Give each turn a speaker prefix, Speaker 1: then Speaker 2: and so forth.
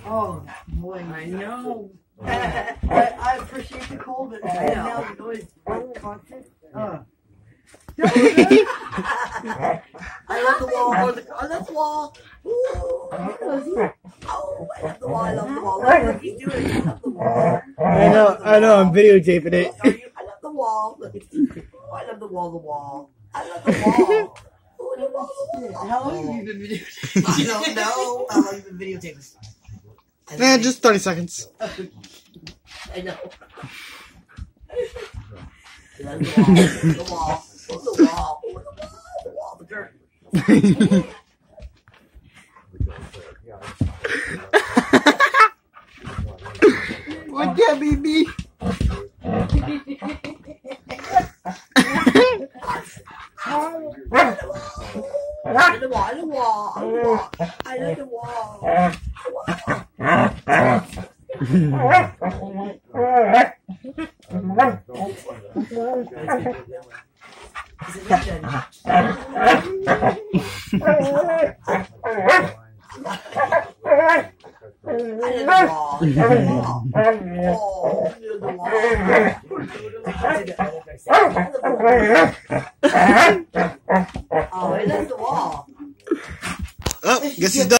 Speaker 1: Oh, boy.
Speaker 2: I know.
Speaker 1: I appreciate the cold, but now the noise is constant. I love the wall. I love the wall. Ooh, oh, I love the wall. I love the wall. Look what he's doing. I love the wall.
Speaker 3: I know. I'm videotaping it.
Speaker 1: I love the wall. Look at you. Oh, I love the wall. The wall. I love the wall. Oh, the wall.
Speaker 2: How long have you been videotaping?
Speaker 1: I don't know how long you've been videotaping.
Speaker 3: Man, just 30 seconds.
Speaker 1: I know. I love the wall. The wall. Oh, the wall. Oh, the wall. The dirt.
Speaker 3: What that baby?
Speaker 1: I love the wall. I love the wall. Oh, I love the wall.
Speaker 3: Oh, guess he's done.